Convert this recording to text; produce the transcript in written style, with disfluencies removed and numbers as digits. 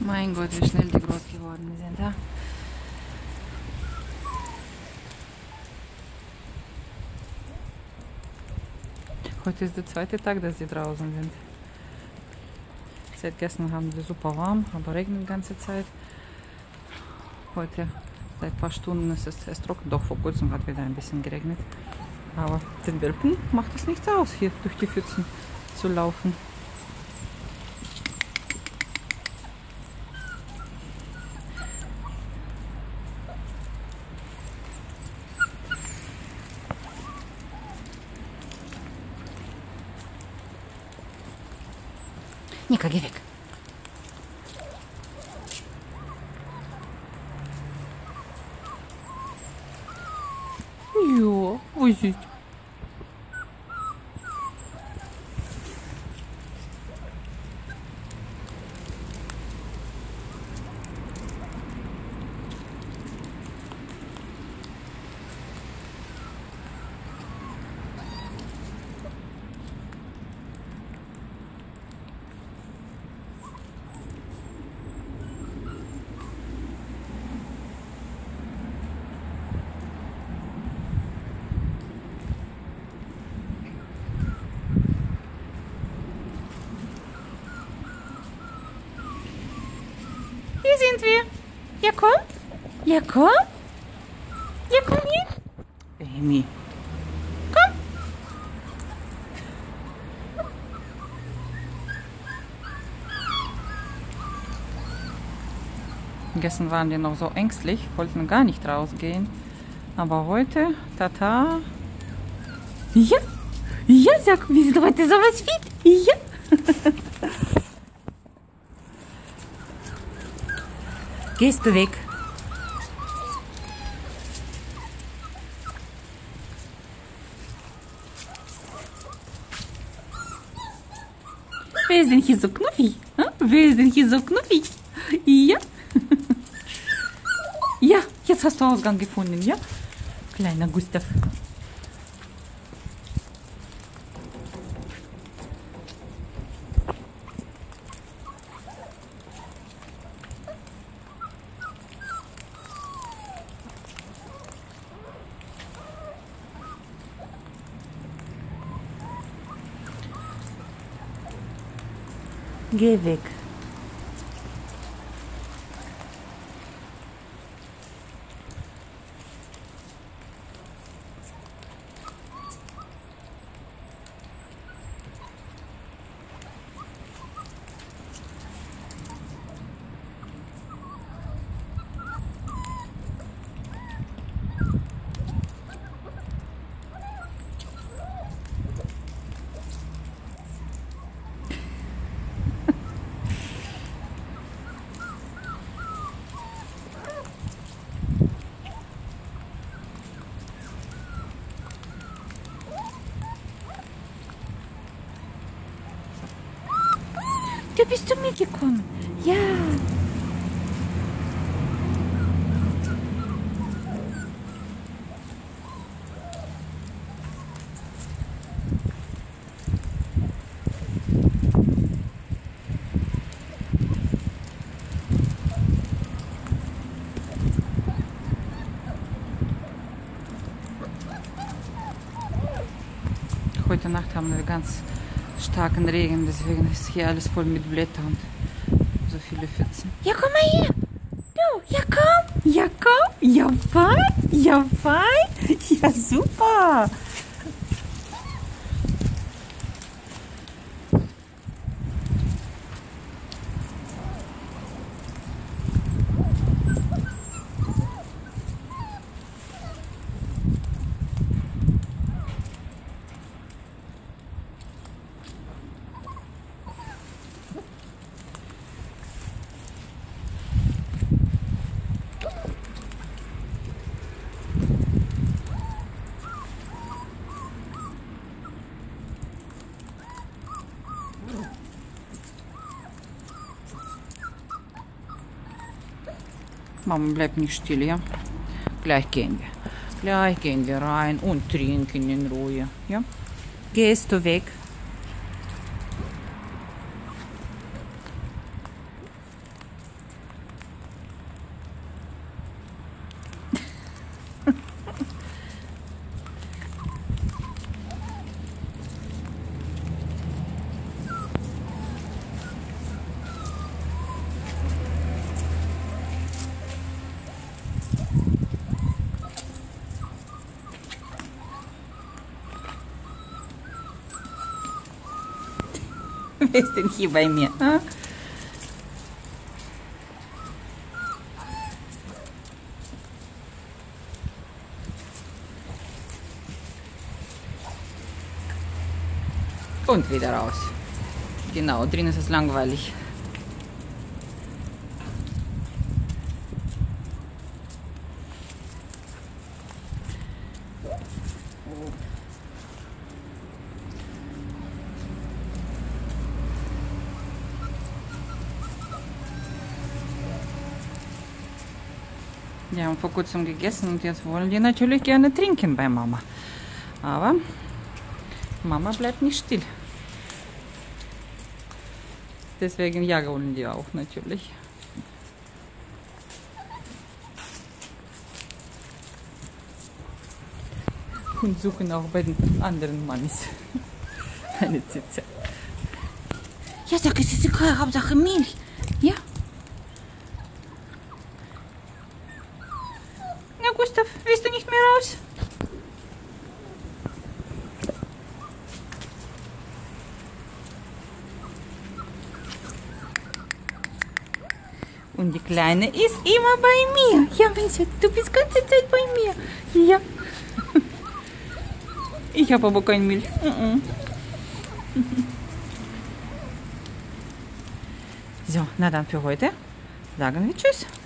Mein Gott, wie schnell die groß geworden sind, ja? Heute ist der zweite Tag, dass sie draußen sind. Seit gestern haben wir super warm, aber regnet die ganze Zeit. Heute, seit ein paar Stunden ist es trocken. Doch, vor kurzem hat wieder ein bisschen geregnet. Aber den Welpen macht es nichts aus, hier durch die Pfützen zu laufen. Nika, geh weg. Ja, wo ist sie? Hier sind wir. Ja, komm. Ja, komm. Ja, komm hier. Amy. Komm. Gestern waren die noch so ängstlich, wollten gar nicht rausgehen. Aber heute, tata. Ja. Ja, sag, wir sind heute sowas fit. Ja. Gehst du weg? Wer ist denn hier so knuffig? Wer ist denn hier so knuffig? Ja? Ja, jetzt hast du Ausgang gefunden, ja? Kleiner Gustav. Geh weg. Du bist zu mir gekommen. Ja. Heute Nacht haben wir ganz starken Regen, deswegen ist hier alles voll mit Blättern und so viele Pfützen. Ja, komm mal her! Du, ja komm! Ja komm! Ja fein! Ja fein! Ja super! Mama, bleib nicht still, ja? Gleich gehen wir. Gleich gehen wir rein und trinken in Ruhe, ja? Gehst du weg? Ist denn hier bei mir? Ah? Und wieder raus. Genau, drin ist es langweilig. Die haben vor kurzem gegessen und jetzt wollen die natürlich gerne trinken bei Mama. Aber Mama bleibt nicht still. Deswegen jagen die auch natürlich. Und suchen auch bei den anderen Mannis eine Zitze. Ja, sag, es ist egal, Hauptsache Milch. Ja. Na, Gustav, willst du nicht mehr raus? Und die Kleine ist immer bei mir. Ja, Vincent, du bist die ganze Zeit bei mir. Ja. Ich habe aber keine Milch. So, na dann für heute sagen wir Tschüss.